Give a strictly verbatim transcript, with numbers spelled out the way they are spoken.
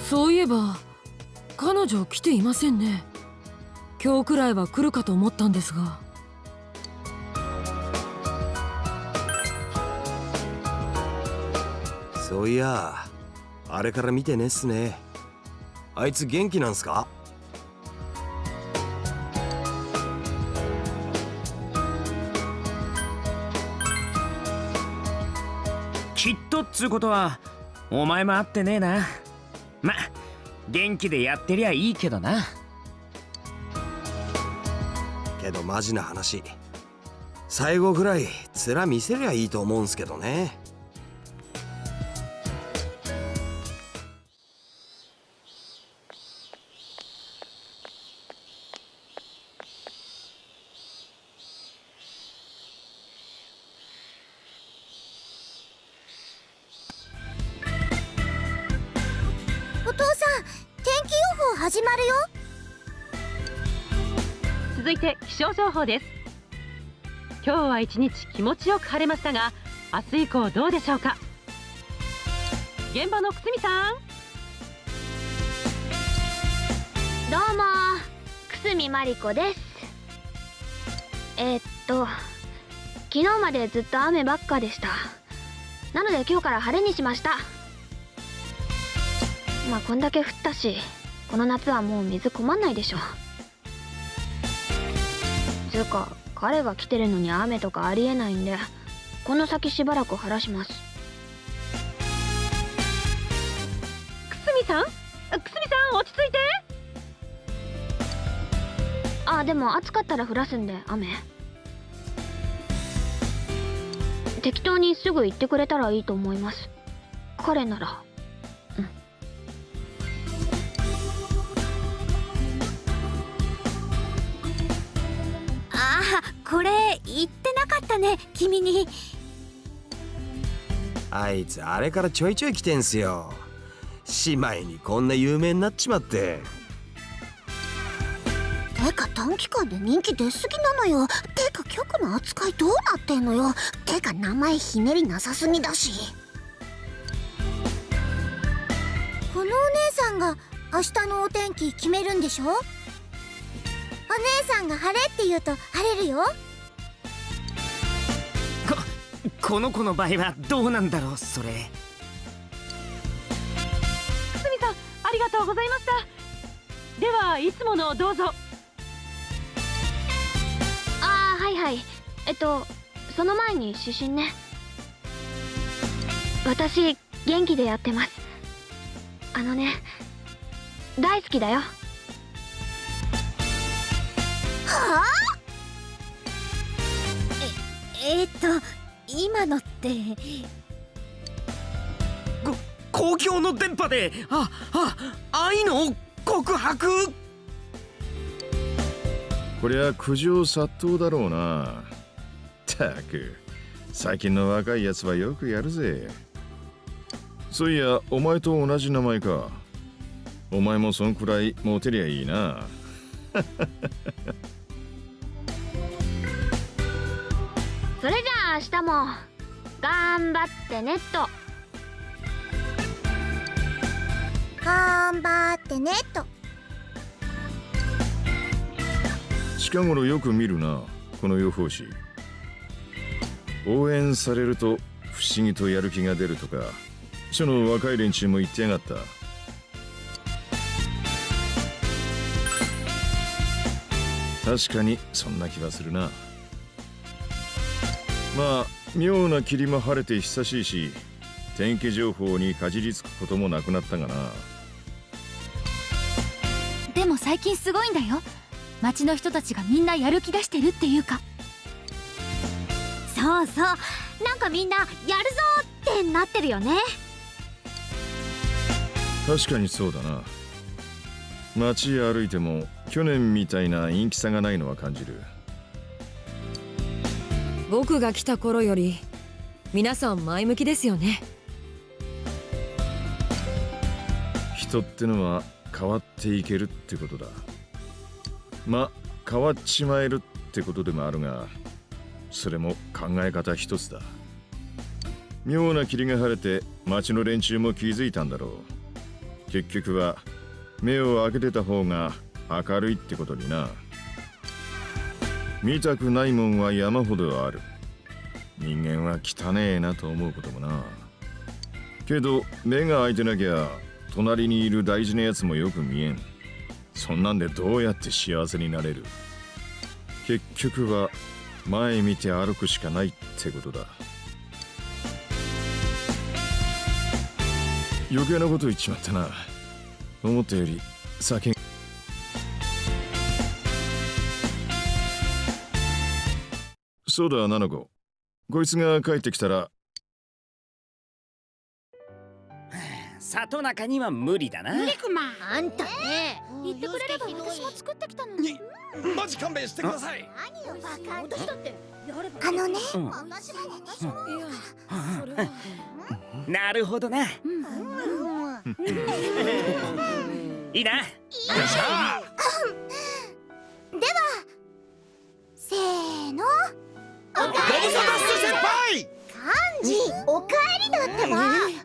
そういえば彼女来ていませんね。今日くらいは来るかと思ったんですが。 そういや、あれから見てねっすね。あいつ元気なんすか？ きっとっつうことはお前も会ってねえな。ま、元気でやってりゃいいけどな。 けどマジな話、最後ぐらい面見せりゃいいと思うんすけどね。 始まるよ。 続いて気象情報です。今日は一日気持ちよく晴れましたが、明日以降どうでしょうか。現場の久住さん。 どうも、久住真理子です。えー、っと昨日までずっと雨ばっかでした。なので今日から晴れにしました。まあこんだけ降ったし、この夏はもう水困んないでしょ。つうか彼が来てるのに雨とかありえないんで、この先しばらく晴らします。 久住さん、久住さん落ち着いて。 あ、でも暑かったら降らすんで雨。適当にすぐ言ってくれたらいいと思います。彼なら。 これ言ってなかったね、君に。 あいつあれからちょいちょい来てんすよ。姉妹にこんな有名になっちまって。 てか短期間で人気出すぎなのよ。てか局の扱いどうなってんのよ。てか名前ひねりなさすぎだし。 このお姉さんが明日のお天気決めるんでしょ。お姉さんが晴れって言うと晴れるよ。 こ、この子の場合はどうなんだろう、それ。 久住さん、ありがとうございました。ではいつものどうぞ。 ああ、はいはい。えっとその前に指針ね。私元気でやってます。あのね、大好きだよ。 はあ？え、えー、っと今のってこ公共の電波でああ愛の告白。 こりゃ苦情殺到だろうな。たく最近の若いやつはよくやるぜ。そういやお前と同じ名前か。お前もそんくらいモテりゃいいな。 それじゃあ明日も頑張ってねっと。頑張ってねっと。 近頃よく見るな、この予報士。応援されると不思議とやる気が出るとか、署の若い連中も言ってやがった。確かにそんな気はするな。まあ妙な霧も晴れて久しいし、天気情報にかじりつくこともなくなったがな。 でも最近すごいんだよ。町の人たちがみんなやる気出してるっていうか。そうそう、なんかみんなやるぞってなってるよね。 確かにそうだな。街歩いても去年みたいな陰気さがないのは感じる。 僕が来た頃より皆さん前向きですよね。 人ってのは変わっていけるってことだ。ま、変わっちまえるってことでもあるが、それも考え方一つだ。妙な霧が晴れて町の連中も気づいたんだろう。 結局は目を開けてた方が明るいってことにな。見たくないもんは山ほどある。人間は汚ねえなと思うこともな。けど目が開いてなきゃ隣にいる大事なやつもよく見えん。そんなんでどうやって幸せになれる？結局は前見て歩くしかないってことだ。余計なこと言っちまったな。思ったより酒。そうだ、ナナコ。こいつが帰ってきたら。 里中には無理だな。 リクマあんたね。 言ってくれれば私も作ってきたのに。 マジ勘弁してください。 何をバカ。 私だってやればあのね、 うん私も私も。 いやそれはなるほどな。いいな。 せーの。 ご無沙汰っす先輩。 幹事、おかえりだってば。